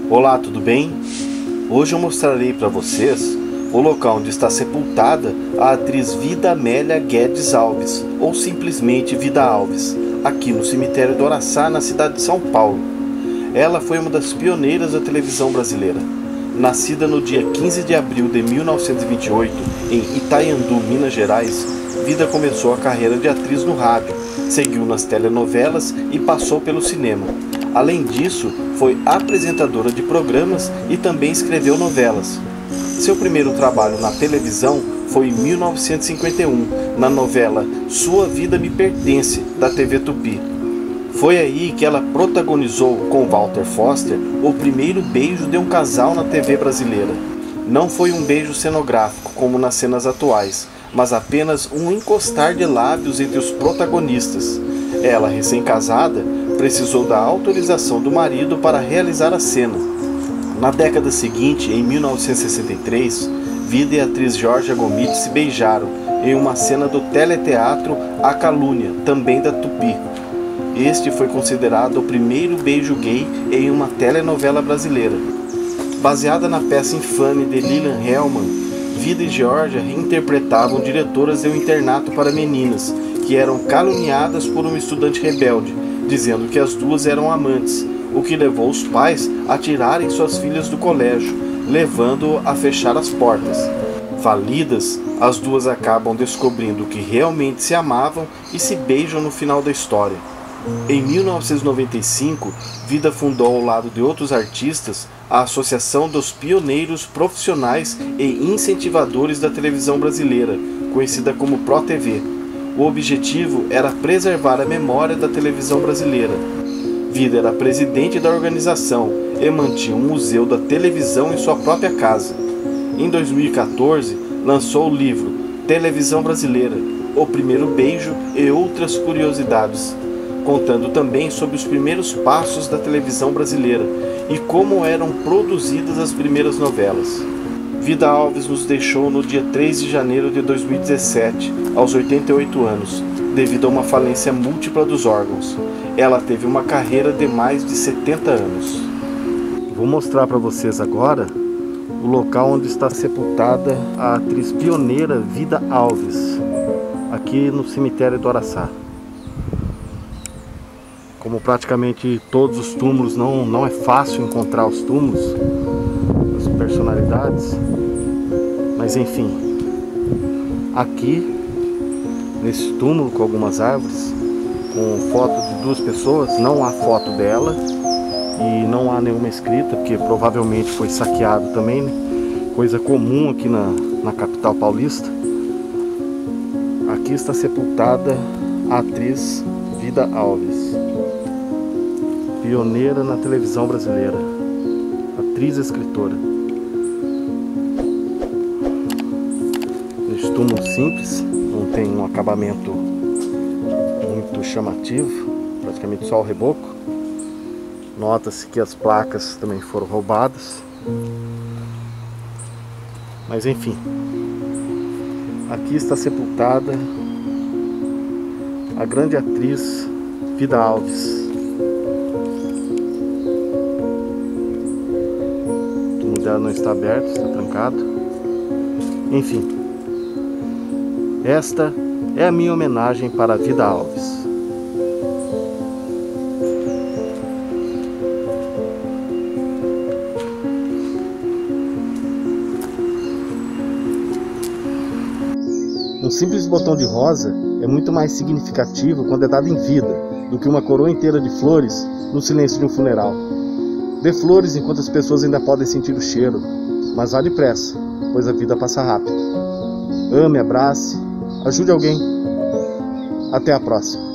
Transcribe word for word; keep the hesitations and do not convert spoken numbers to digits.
Olá, tudo bem? Hoje eu mostrarei para vocês o local onde está sepultada a atriz Vida Amélia Guedes Alves, ou simplesmente Vida Alves, aqui no cemitério do Araçá, na cidade de São Paulo. Ela foi uma das pioneiras da televisão brasileira. Nascida no dia quinze de abril de mil novecentos e vinte e oito, em Itaiandu, Minas Gerais, Vida começou a carreira de atriz no rádio, seguiu nas telenovelas e passou pelo cinema. Além disso, foi apresentadora de programas e também escreveu novelas. Seu primeiro trabalho na televisão foi em mil novecentos e cinquenta e um, na novela Sua Vida Me Pertence, da T V Tupi. Foi aí que ela protagonizou com Walter Foster o primeiro beijo de um casal na T V brasileira. Não foi um beijo cenográfico como nas cenas atuais, mas apenas um encostar de lábios entre os protagonistas. Ela, recém-casada, precisou da autorização do marido para realizar a cena. Na década seguinte, em mil novecentos e sessenta e três, Vida e a atriz Georgia Gomide se beijaram em uma cena do teleteatro A Calúnia, também da Tupi. Este foi considerado o primeiro beijo gay em uma telenovela brasileira. Baseada na peça infame de Lilian Hellman, Vida e Georgia reinterpretavam diretoras de um internato para meninas, que eram caluniadas por um estudante rebelde, dizendo que as duas eram amantes, o que levou os pais a tirarem suas filhas do colégio, levando-o a fechar as portas. Falidas, as duas acabam descobrindo que realmente se amavam e se beijam no final da história. Em mil novecentos e noventa e cinco, Vida fundou ao lado de outros artistas a Associação dos Pioneiros Profissionais e Incentivadores da Televisão Brasileira, conhecida como Pro T V. O objetivo era preservar a memória da televisão brasileira. Vida era presidente da organização e mantinha um museu da televisão em sua própria casa. Em dois mil e quatorze, lançou o livro Televisão Brasileira, O Primeiro Beijo e Outras Curiosidades, contando também sobre os primeiros passos da televisão brasileira e como eram produzidas as primeiras novelas. Vida Alves nos deixou no dia três de janeiro de dois mil e dezessete, aos oitenta e oito anos, devido a uma falência múltipla dos órgãos. Ela teve uma carreira de mais de setenta anos. Vou mostrar para vocês agora o local onde está sepultada a atriz pioneira Vida Alves, aqui no cemitério do Araçá. Como praticamente todos os túmulos, não, não é fácil encontrar os túmulos, as personalidades, mas enfim, aqui nesse túmulo com algumas árvores, com foto de duas pessoas, não há foto dela e não há nenhuma escrita, porque provavelmente foi saqueado também, né? Coisa comum aqui na, na capital paulista. Aqui está sepultada a atriz Vida Alves, pioneira na televisão brasileira, atriz e escritora. Neste túmulo simples, não tem um acabamento muito chamativo, praticamente só o reboco. Nota-se que as placas também foram roubadas. Mas enfim, aqui está sepultada a grande atriz Vida Alves. O túmulo dela não está aberto, está trancado. Enfim, esta é a minha homenagem para a Vida Alves. Um simples botão de rosa é muito mais significativo quando é dado em vida do que uma coroa inteira de flores no silêncio de um funeral. Dê flores enquanto as pessoas ainda podem sentir o cheiro, mas vá depressa, pois a vida passa rápido. Ame, abrace, ajude alguém. Até a próxima.